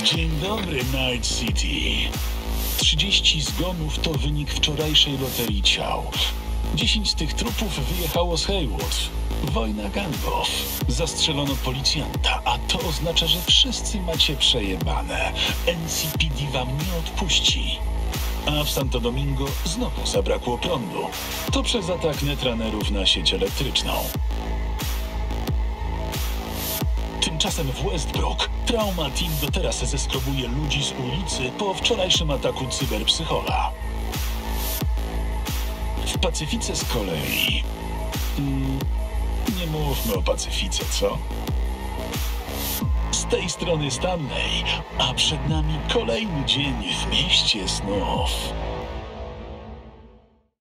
Dzień dobry, Night City. 30 zgonów to wynik wczorajszej loterii ciał. 10 z tych trupów wyjechało z Haywood. Wojna gangów. Zastrzelono policjanta, a to oznacza, że wszyscy macie przejebane. NCPD wam nie odpuści. A w Santo Domingo znowu zabrakło prądu. To przez atak netranerów na sieć elektryczną. Tymczasem w Westbrook Trauma Team do teraz zeskrobuje ludzi z ulicy po wczorajszym ataku cyberpsychola. W Pacyfice z kolei... nie mówmy o Pacyfice, co? Z tej strony Stanley, a przed nami kolejny dzień w mieście snów.